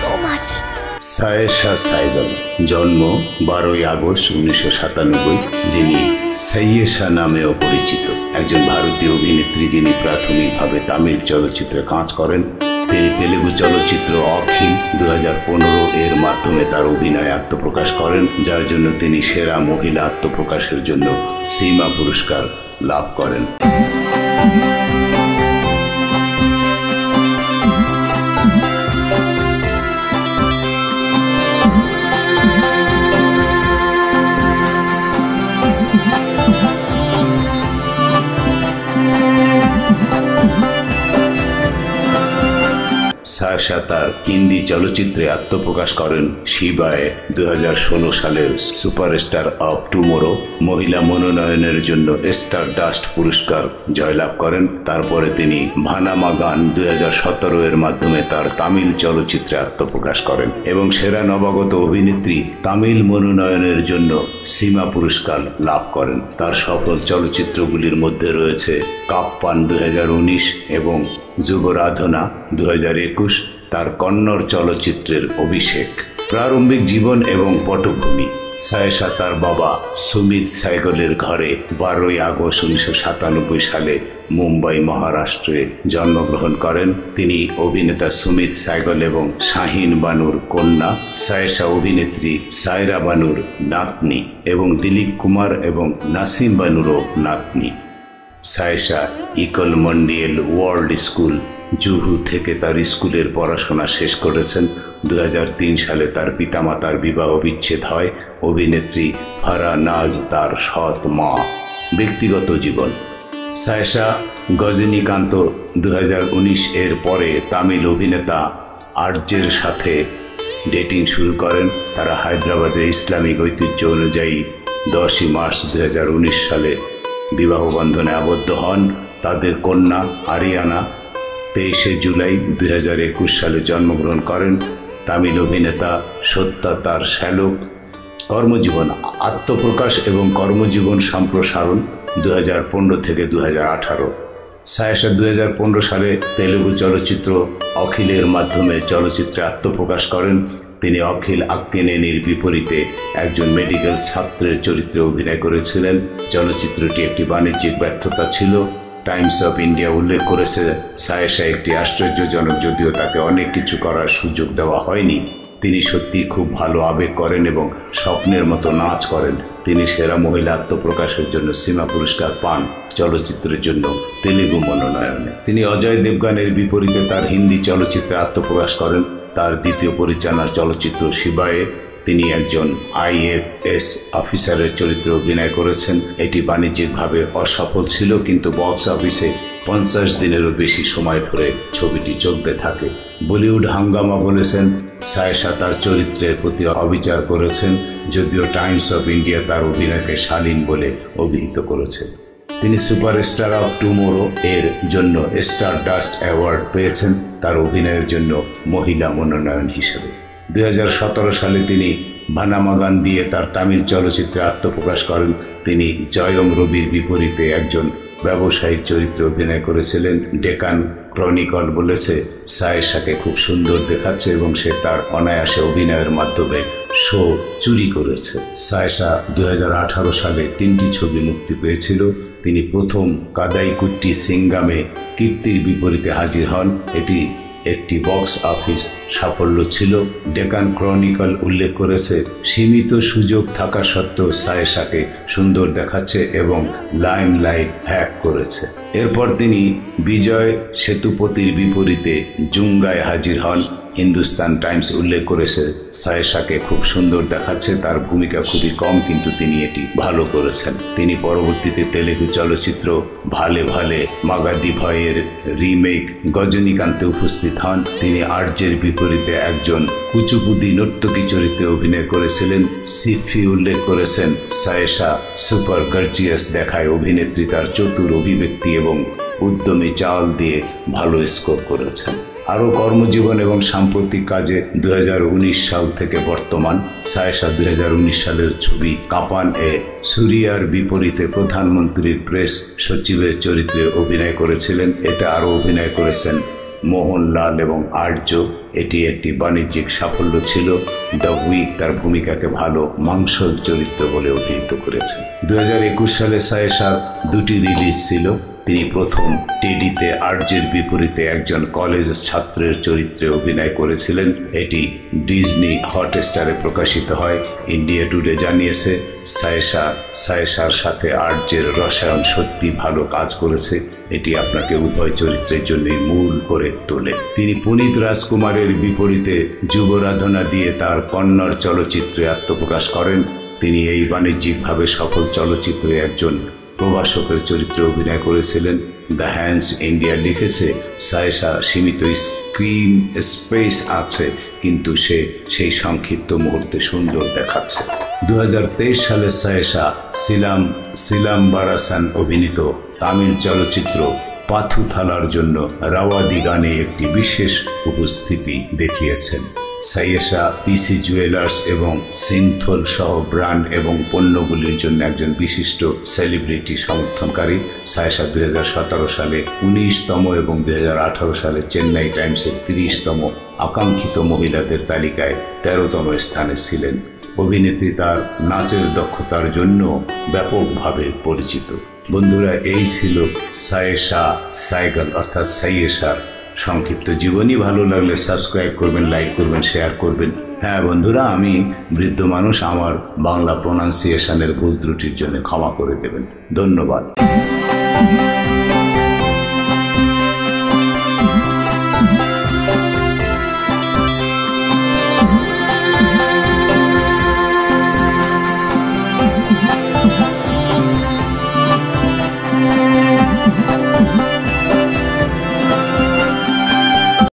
so much. Sayesha Saigol জন্ম 12ই August 1997, যিনি সাইয়েশা নামেও পরিচিত, একজন ভারতীয় অভিনেত্রী যিনি প্রাথমিকভাবে তামিল চলচ্চিত্রে কাজ করেন। তিনি তেলুগু চলচ্চিত্র অখিল 2015 এর মাধ্যমে তার অভিনয়ে আত্মপ্রকাশ করেন, যার জন্য তিনি সেরা মহিলা আত্মপ্রকাশের জন্য সীমা পুরস্কার লাভ করেন। সায়েশা তার হিন্দি চলচ্চিত্রে আত্মপ্রকাশ করেন শিবায় 2016 সালের সুপারস্টার অফ টুমোরো মহিলা মনোনয়নের জন্য স্টার ডাস্ট পুরস্কার জয়লাভ করেন। তারপরে তিনি ভানামাগান 2017 এর মাধ্যমে তার তামিল চলচ্চিত্রে আত্মপ্রকাশ করেন এবং সেরা নবাগত অভিনেত্রী তামিল মনোনয়নের জন্য সীমা পুরস্কার লাভ করেন। তার সফল চলচ্চিত্রগুলির মধ্যে রয়েছে কাপ্পান 2019 এবং যুবরাধনা 2021, তার কন্নড় চলচ্চিত্রের অভিষেক। প্রারম্ভিক জীবন এবং পটভূমি। সায়েশা তার বাবা সুমিত সাইগলের ঘরে 12ই আগস্ট 1997 সালে মুম্বাই, মহারাষ্ট্রে জন্মগ্রহণ করেন। তিনি অভিনেতা সুমিত সাইগল এবং শাহিন বানুর কন্যা। সায়েশা অভিনেত্রী সায়রা বানুর নাতনি এবং দিলীপ কুমার এবং নাসিম বানুরও নাতনি। Sayyeshaa Ecole Mondiale World School Juhu থেকে তার স্কুলের পড়াশোনা শেষ করেছেন। 2003 সালে তার পিতামাতার বিবাহ বিচ্ছেদ হয়। অভিনেত্রী ফারা নাজ তার সৎ মা। ব্যক্তিগত জীবন। সায়েশা গজনীকান্ত 2019 এর পরে তামিল অভিনেতা আর্যের সাথে ডেটিং শুরু করেন। তারা হায়দ্রাবাদের ইসলামিক ঐতিহ্য অনুযায়ী 10ই মার্চ 2019 সালে বিবাহ বন্ধনে আবদ্ধ হন। তাদের কন্যা আরিয়ানা 23শে জুলাই 2021 সালে জন্মগ্রহণ করেন। তামিল অভিনেতা সত্যা তার শ্যালক। কর্মজীবন। আত্মপ্রকাশ এবং কর্মজীবন সম্প্রসারণ 2015 থেকে 2018। সায়েশা 2015 সালে তেলুগু চলচ্চিত্র অখিলের মাধ্যমে চলচ্চিত্রে আত্মপ্রকাশ করেন। তিনি অখিল আক্কিনেনির বিপরীতে একজন মেডিকেল ছাত্রের চরিত্রে অভিনয় করেছিলেন। চলচ্চিত্রটি একটি বাণিজ্যিক ব্যর্থতা ছিল। টাইমস অফ ইন্ডিয়া উল্লেখ করেছে, সায়েশা একটি আশ্চর্যজনক, যদিও তাকে অনেক কিছু করার সুযোগ দেওয়া হয়নি। তিনি সত্যি খুব ভালো আবেগ করেন এবং স্বপ্নের মতো নাচ করেন। তিনি সেরা মহিলা আত্মপ্রকাশের জন্য সীমা পুরস্কার পান চলচ্চিত্রের জন্য তেলুগু মনোনয়নে। তিনি অজয় দেবগানের বিপরীতে তার হিন্দি চলচ্চিত্রে আত্মপ্রকাশ করেন। তার দ্বিতীয় পরিচালনা চলচ্চিত্র শিবায়ে তিনি একজন IFS অফিসারের চরিত্রে অভিনয় করেছেন। এটি বাণিজ্যিকভাবে অসফল ছিল, কিন্তু বক্স অফিসে 50 দিনেরও বেশি সময় ধরে ছবিটি চলতে থাকে। বলিউড হাঙ্গামা বলেছেন, সায়েশা তার চরিত্রের প্রতি অবিচার করেছেন, যদিও টাইমস অফ ইন্ডিয়া তার অভিনয়কে শালীন বলে অভিহিত করেছে। তিনি সুপারস্টার অফ টুমোরো এর জন্য স্টার ডাস্ট অ্যাওয়ার্ড পেয়েছেন তার অভিনয়ের জন্য মহিলা মনোনয়ন হিসেবে। 2017 সালে তিনি ভানামাগান দিয়ে তার তামিল চলচ্চিত্রে আত্মপ্রকাশ করেন। তিনি জয়ম রবির বিপরীতে একজন ব্যবসায়িক চরিত্রে অভিনয় করেছিলেন। ডেকান ক্রনিকল বলেছে, সায়েশাকে খুব সুন্দর দেখাচ্ছে এবং সে তার অনায়াসে অভিনয়ের মাধ্যমে শো চুরি করেছে। সায়েশা 2018 সালে 3টি ছবি মুক্তি পেয়েছিল। তিনি প্রথম কাদাইকুট্টি সিঙ্গামে কীর্তির বিপরীতে হাজির হন। এটি একটি বক্স অফিস সাফল্য ছিল। ডেকান ক্রনিকল উল্লেখ করেছে, সীমিত সুযোগ থাকা সত্ত্বেও সায়েশাকে সুন্দর দেখাচ্ছে এবং লাইমলাইট হ্যাক করেছে। এরপর তিনি বিজয় সেতুপতির বিপরীতে জুঙ্গায় হাজির হন। হিন্দুস্তান টাইমস উল্লেখ করেছে, সায়েশাকে খুব সুন্দর দেখাচ্ছে, তার ভূমিকা খুবই কম, কিন্তু তিনি এটি ভালো করেছেন। তিনি পরবর্তীতে তেলুগু চলচ্চিত্র ভালে ভালে মাগাদি ভয়ের রিমেক গজনীকান্তে উপস্থিত হন। তিনি আর্যের বিপরীতে একজন কুচুপুদি নর্তকী চরিত্রে অভিনয় করেছিলেন। সিফি উল্লেখ করেছেন, সায়েশা সুপার গর্জিয়াস দেখায় অভিনেত্রী তার চতুর অভিব্যক্তি এবং উদ্যমী চাল দিয়ে ভালো স্কোর করেছেন। আরও কর্মজীবন এবং সাম্প্রতিক কাজে 2019 সাল থেকে বর্তমান। সায়েশা 2019 সালের ছবি কাপান এ সুরিয়ার বিপরীতে প্রধানমন্ত্রীর প্রেস সচিবের চরিত্রে অভিনয় করেছিলেন। এতে আরও অভিনয় করেছেন মোহনলাল এবং আর্য। এটি একটি বাণিজ্যিক সাফল্য ছিল। দ্য উইক তার ভূমিকাকে ভালো মাংসল চরিত্র বলে অভিহিত করেছে। 2021 সালে সায়েশার দুটি রিলিজ ছিল। তিনি প্রথম টেডিতে আর্যের বিপরীতে একজন কলেজ ছাত্রের চরিত্রে অভিনয় করেছিলেন। এটি ডিজনি হটস্টারে প্রকাশিত হয়। ইন্ডিয়া টুডে জানিয়েছে সায়েশার সাথে আর্যের রসায়ন সত্যি ভালো কাজ করেছে। এটি আপনাকে উভয় চরিত্রের জন্যই মূল করে তোলে। তিনি পুনিত রাজকুমারের বিপরীতে যুবরাধনা দিয়ে তার কন্নড় চলচ্চিত্রে আত্মপ্রকাশ করেন। তিনি এই বাণিজ্যিকভাবে সফল চলচ্চিত্রে একজন প্রভাষকের চরিত্রে অভিনয় করেছিলেন। দ্য হ্যান্ডস ইন্ডিয়া লিখেছে, সায়েশা সীমিত স্ক্রিন স্পেস আছে, কিন্তু সে সেই সংক্ষিপ্ত মুহূর্তে সুন্দর দেখাচ্ছে। 2023 সালে সায়েশা সিলাম্বারাসান অভিনীত তামিল চলচ্চিত্র পাথুথালার জন্য রাওয়াদি গানে একটি বিশেষ উপস্থিতি দেখিয়েছেন। সায়েশা পিসি জুয়েলার্স এবং সিনথল সহ ব্র্যান্ড এবং পণ্যগুলির জন্য একজন বিশিষ্ট সেলিব্রিটি সমর্থনকারী। সায়েশা 2017 সালে 19তম এবং 2018 সালে চেন্নাই টাইমসের 30তম আকাঙ্ক্ষিত মহিলাদের তালিকায় 13তম স্থানে ছিলেন। অভিনেত্রী তার নাচের দক্ষতার জন্য ব্যাপকভাবে পরিচিত। বন্ধুরা, এই ছিল সায়েশা সাইগাল অর্থাৎ সায়েশার সংক্ষিপ্ত জীবনী। ভালো লাগলে সাবস্ক্রাইব করবেন, লাইক করবেন, শেয়ার করবেন। হ্যাঁ বন্ধুরা, আমি বৃদ্ধ মানুষ, আমার বাংলা প্রোনাউন্সিয়েশনের ভুল ত্রুটির জন্য ক্ষমা করে দেবেন। ধন্যবাদ।